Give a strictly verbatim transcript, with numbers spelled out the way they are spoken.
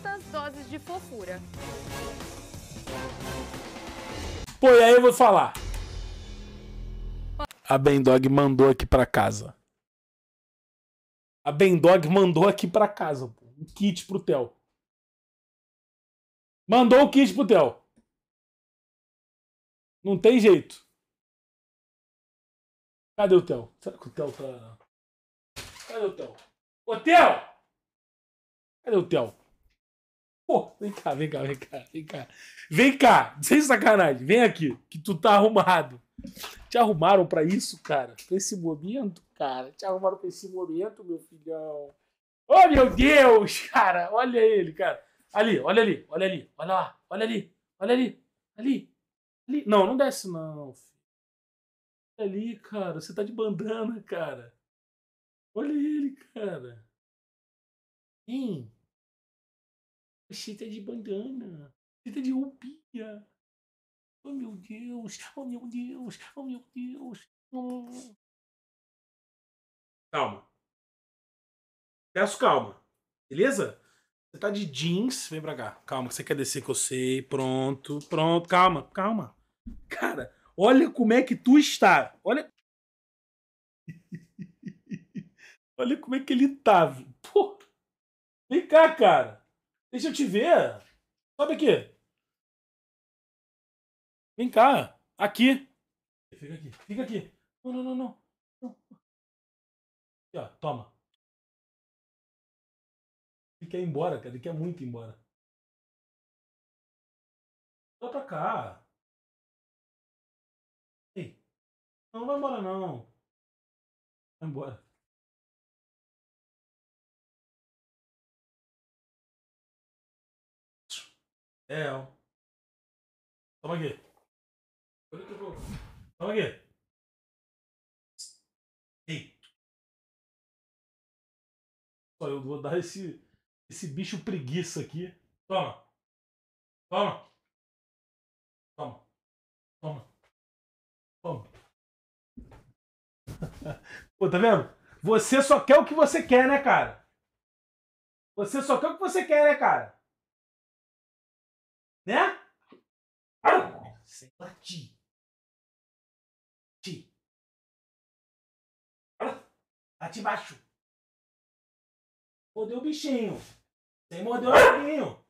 duzentas doses de fofura. Pô, e aí eu vou falar. A Bendog mandou aqui pra casa. A Bendog mandou aqui pra casa, pô. Um kit pro Theo. Mandou o kit pro Theo. Não tem jeito. Cadê o Theo? Será que o Theo tá... Cadê o Theo? Ô, Theo! Cadê o Theo? Pô, vem cá, vem cá, vem cá, vem cá. Vem cá, sem sacanagem. Vem aqui, que tu tá arrumado. Te arrumaram pra isso, cara? Pra esse momento, cara? Te arrumaram pra esse momento, meu filhão? Oh, meu Deus, cara! Olha ele, cara. Ali, olha ali, olha ali. Olha lá, olha ali, olha ali, ali, ali. Não, não desce não, filho. Olha ali, cara. Você tá de bandana, cara. Olha ele, cara. Hein? Você tá de bandana. Você tá de roupinha. Oh, meu Deus. Oh, meu Deus. Oh, meu Deus. Hum. Calma. Peço calma. Beleza? Você tá de jeans. Vem pra cá. Calma, que você quer descer que eu sei. Pronto. Pronto. Calma. Calma. Cara, olha como é que tu está. Olha. Olha como é que ele tá. Pô. Vem cá, cara. Deixa eu te ver. Sobe aqui. Vem cá. Aqui. Fica aqui. Fica aqui. Não, não, não, não. não. Aqui, ó. Toma. Ele quer ir embora, cara. Ele quer muito ir embora. Vai pra cá. Ei. Não, não vai embora, não. Vai embora. É, ó. Toma aqui. Toma aqui. Ei. Só eu vou dar esse, esse bicho preguiça aqui. Toma. Toma. Toma. Toma. Toma. Pô, tá vendo? Você só quer o que você quer, né, cara? Você só quer o que você quer, né, cara? Né? Sem latir. Ti. Late baixo. Mordeu o bichinho. Sem morder o amiguinho.